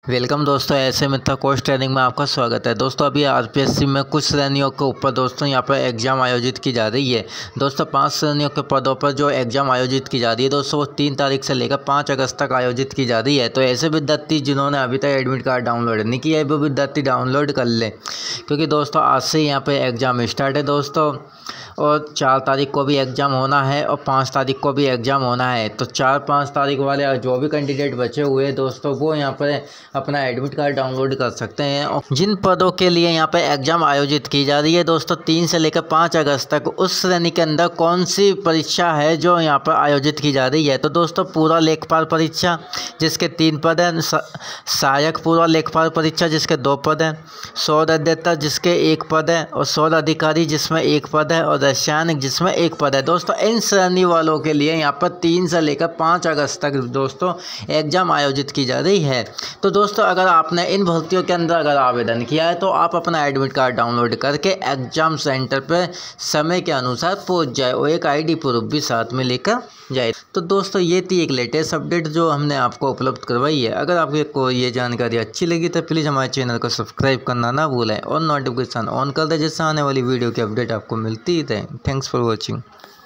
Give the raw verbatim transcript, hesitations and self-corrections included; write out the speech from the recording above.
Welcome दोस्तों, ऐसे मित्र course training में आपका स्वागत है। दोस्तों अभी आरपीएससी में कुछ श्रेणियों के ऊपर दोस्तों यहाँ पर एग्ज़ाम आयोजित की जा रही है। दोस्तों पांच श्रेणियों के पदों पर जो एग्ज़ाम आयोजित की जा रही है दोस्तों वो तीन तारीख से लेकर पाँच अगस्त तक आयोजित की जा रही है। तो ऐसे विद्यार्थी जिन्होंने अभी तक एडमिट कार्ड डाउनलोड नहीं किया है वो विद्यार्थी डाउनलोड कर लें, क्योंकि दोस्तों आज से यहाँ पर एग्ज़ाम स्टार्ट है दोस्तों। और चार तारीख को भी एग्ज़ाम होना है और पाँच तारीख को भी एग्ज़ाम होना है। तो चार पाँच तारीख वाले जो भी कैंडिडेट बचे हुए हैं दोस्तों वो यहाँ पर अपना एडमिट कार्ड डाउनलोड कर सकते हैं। और जिन पदों के लिए यहाँ पर एग्ज़ाम आयोजित की जा रही है दोस्तों तीन से लेकर पाँच अगस्त तक, उस श्रेणी के अंदर कौन सी परीक्षा है जो यहाँ पर आयोजित की जा रही है। तो दोस्तों पूरा लेखपाल परीक्षा जिसके तीन पद हैं, सहायक पूरा लेखपाल परीक्षा जिसके दो पद हैं, शोध अध्येता जिसके एक पद है और शोध अधिकारी जिसमें एक पद है और रसायनिक जिसमें एक पद है। दोस्तों इन श्रेणी वालों के लिए यहाँ पर तीन से लेकर पाँच अगस्त तक दोस्तों एग्ज़ाम आयोजित की जा रही है। तो दोस्तों अगर आपने इन भर्तियों के अंदर अगर आवेदन किया है तो आप अपना एडमिट कार्ड डाउनलोड करके एग्ज़ाम सेंटर पर समय के अनुसार पहुँच जाए और एक आई डी प्रूफ भी साथ में लेकर जाए। तो दोस्तों ये थी एक लेटेस्ट अपडेट जो हमने आपको उपलब्ध करवाई है। अगर आपको ये जानकारी अच्छी लगी तो प्लीज़ हमारे चैनल को सब्सक्राइब करना ना भूलें और नोटिफिकेशन ऑन कर दें, जिससे आने वाली वीडियो की अपडेट आपको मिलती रहे। Thanks for watching.